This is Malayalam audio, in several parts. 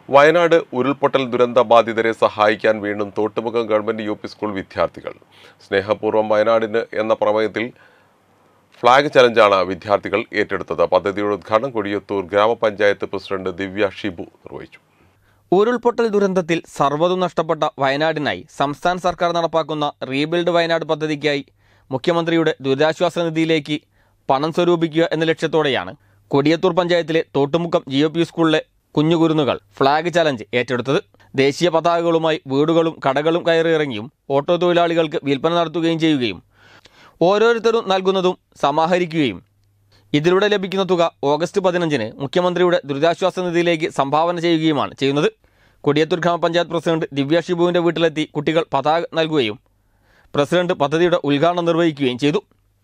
വയനാട് ഉരുൾപൊട്ടൽ ദുരന്ത ബാധിതരെ സഹായിക്കാൻ വീണ്ടും Thottumukham government U P school വിദ്യാർത്ഥികൾ. സ്നേഹപൂർവ്വം വയനാടിന് എന്ന പ്രമേയത്തിൽ ഫ്ലാഗ് ചലഞ്ചാണ് വിദ്യാർത്ഥികൾ ഏറ്റെടുത്തത്. പദ്ധതിയുടെ ഉദ്ഘാടനം കൊടിയത്തൂർ ഗ്രാമപഞ്ചായത്ത് പ്രസിഡന്റ് ദിവ്യ ഷിബു നിർവഹിച്ചു. ഉരുൾപൊട്ടൽ ദുരന്തത്തിൽ സർവ്വതും നഷ്ടപ്പെട്ട വയനാടിനായി സംസ്ഥാന സർക്കാർ നടപ്പാക്കുന്ന റീബിൽഡ് വയനാട് പദ്ധതിക്കായി മുഖ്യമന്ത്രിയുടെ ദുരിതാശ്വാസ നിധിയിലേക്ക് പണം സ്വരൂപിക്കുക എന്ന ലക്ഷ്യത്തോടെയാണ് കൊടിയത്തൂർ പഞ്ചായത്തിലെ തോട്ടുമുഖം GOP സ്കൂളിലെ കുഞ്ഞുകുരുന്നുകൾ ഫ്ലാഗ് ചലഞ്ച് ഏറ്റെടുത്തത്. ദേശീയ പതാകകളുമായി വീടുകളും കടകളും കയറിയിറങ്ങിയും ഓട്ടോ തൊഴിലാളികൾക്ക് വിൽപ്പന നടത്തുകയും ചെയ്യുകയും ഓരോരുത്തരും നൽകുന്നതും സമാഹരിക്കുകയും ഇതിലൂടെ ലഭിക്കുന്ന തുക ഓഗസ്റ്റ് 15-ന് മുഖ്യമന്ത്രിയുടെ ദുരിതാശ്വാസ നിധിയിലേക്ക് സംഭാവന ചെയ്യുകയുമാണ് ചെയ്യുന്നത്. കൊടിയത്തൂർ ഗ്രാമപഞ്ചായത്ത് പ്രസിഡന്റ് ദിവ്യ ഷിബുവിന്റെ വീട്ടിലെത്തി കുട്ടികൾ പതാക നൽകുകയും പ്രസിഡന്റ് പദ്ധതിയുടെ ഉദ്ഘാടനം നിർവഹിക്കുകയും ചെയ്തു.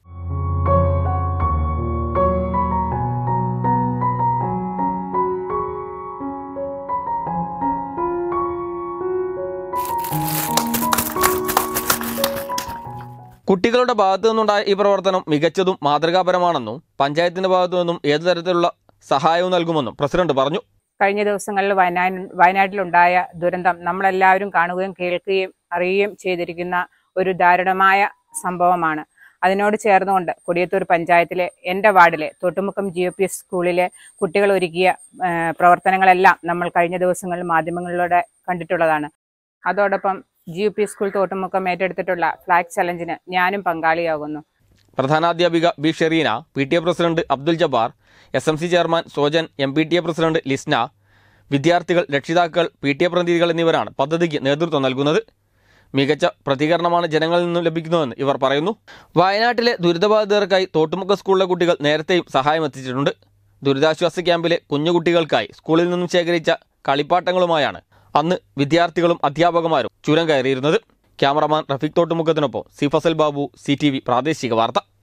കുട്ടികളുടെ ഭാഗത്തു നിന്നുണ്ടായ ഈ പ്രവർത്തനം മികച്ചതും മാതൃകാപരമാണെന്നും പഞ്ചായത്തിന്റെ ഭാഗത്തു നിന്നും ഏതു തരത്തിലുള്ള സഹായവും നൽകുമെന്നും പ്രസിഡന്റ് പറഞ്ഞു. കഴിഞ്ഞ ദിവസങ്ങളിൽ വയനാട്ടിലുണ്ടായ ദുരന്തം നമ്മളെല്ലാവരും കാണുകയും കേൾക്കുകയും അറിയുകയും ചെയ്തിരിക്കുന്ന ഒരു ദാരുണമായ സംഭവമാണ്. അതിനോട് ചേർന്നുകൊണ്ട് കൊടിയത്തൂർ പഞ്ചായത്തിലെ എൻ്റെ വാർഡിലെ തോട്ടുമുഖം GOP സ്കൂളിലെ കുട്ടികൾ ഒരുക്കിയ പ്രവർത്തനങ്ങളെല്ലാം നമ്മൾ കഴിഞ്ഞ ദിവസങ്ങളിൽ മാധ്യമങ്ങളിലൂടെ കണ്ടിട്ടുള്ളതാണ്. അതോടൊപ്പം GOP സ്കൂൾ തോട്ടുമുഖം ഏറ്റെടുത്തിട്ടുള്ള ഫ്ലാഗ് ചലഞ്ചിന് ഞാനും പങ്കാളിയാകുന്നു. പ്രധാനാധ്യാപിക B Shereena, PTA president Abdul Jabbar, SMC chairman Sojan, MPTA president Lisna, വിദ്യാർത്ഥികൾ, രക്ഷിതാക്കൾ, PTA പ്രതിനിധികൾ എന്നിവരാണ് പദ്ധതിക്ക് നേതൃത്വം നൽകുന്നത്. മികച്ച പ്രതികരണമാണ് ജനങ്ങളിൽ നിന്നും ലഭിക്കുന്നതെന്ന് ഇവർ പറയുന്നു. വയനാട്ടിലെ ദുരിതബാധിതർക്കായി തോട്ടുമുഖ സ്കൂളിലെ കുട്ടികൾ നേരത്തെയും സഹായം എത്തിച്ചിട്ടുണ്ട്. ദുരിതാശ്വാസ ക്യാമ്പിലെ കുഞ്ഞുകുട്ടികൾക്കായി സ്കൂളിൽ നിന്നും ശേഖരിച്ച കളിപ്പാട്ടങ്ങളുമായാണ് അന്ന് വിദ്യാർത്ഥികളും അധ്യാപകന്മാരും ചുരം കയറിയിരുന്നത്. ക്യാമറമാൻ റഫീഖ് തോട്ടുമുഖത്തിനൊപ്പം സി ഫസൽ ബാബു, CTV പ്രാദേശിക വാർത്ത.